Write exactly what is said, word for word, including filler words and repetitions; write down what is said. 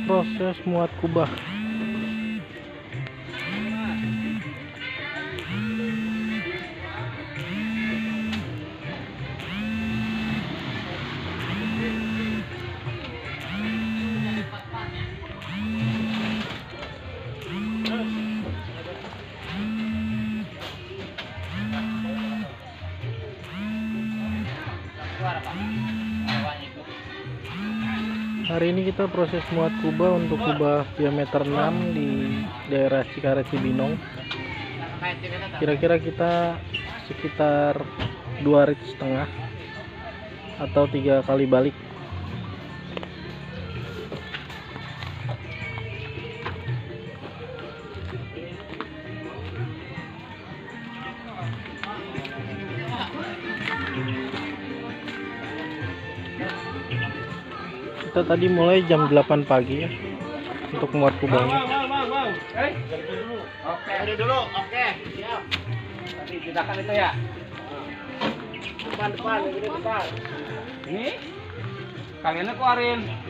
proses muat kubah. Hari ini kita proses muat kubah untuk kubah diameter enam di daerah Cikaret Cibinong. Kira-kira kita sekitar dua rit setengah atau tiga kali balik. Kita tadi mulai jam delapan pagi ya untuk muat kubahnya. Oke, ini dulu. Oke, siap. Tadi tindakan itu ya. Depan depan, ini depan. Ini kalian keluarin.